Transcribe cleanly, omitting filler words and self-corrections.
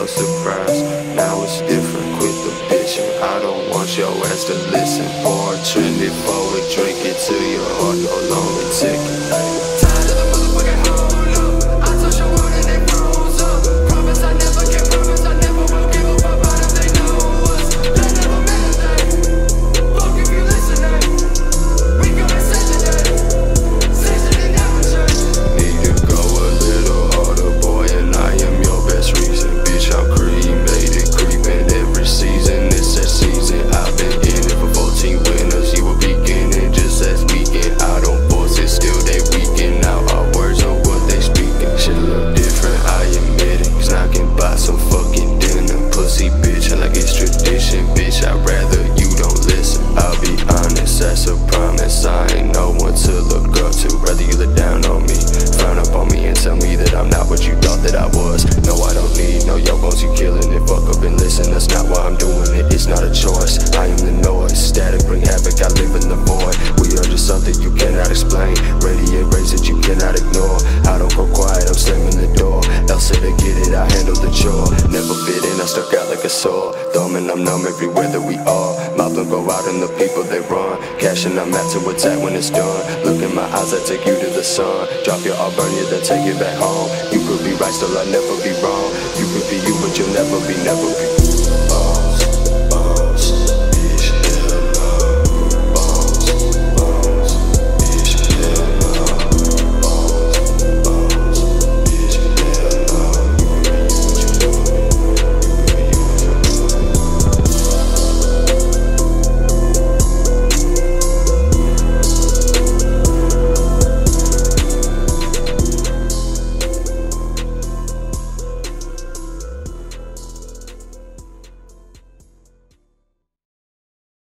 so surprised. Now it's different, quit the bitching. I don't want your ass to listen. Pour a trend before we drink it till your heart no longer ticking. Tired of the motherfucking hold up. I touch your word and they froze up. Promise I never can promise I never will give up about if they know us. That never meant a thing. Fuck if you listening. We coming Saturday. Season it never change. Need to go a little harder, boy, and I am your best reason. Bitch, I'm cremated, creeping every season. It's that season. I've been in it for 14 winners. You were beginning just as weekend. I don't force it, still they weaken. Now our words are what they speaking. Shit look different, I admit it. Cause I can buy some fucking dinner. Pussy bitch, like it's tradition. Bitch, I'd rather you don't listen. I'll be honest, that's a promise. I ain't no one to look up to. Rather you look down on me, frown up on me and tell me that I'm not what you thought that I was. No, I don't need no yo bones, you killing it. Fuck up and listen, that's not why I'm doing it. It's not a choice, I am the noise. Static bring havoc, I live in the void. We are just something you cannot explain. Radiate rays that you cannot ignore. I don't go quiet, I'm slamming the door. Else say to get it, I handle the chore. Never fit in, I stuck out like a sore. Thumbing, I'm numb everywhere that we are. Mouth don't go out and the people they run. Cashing, I'm out to attack when it's done. Look in my eyes, I take you to the sun. Drop your all, burn you, then take it back home. You could be right, still I'll never be wrong. You could be you, but you'll never be, never be.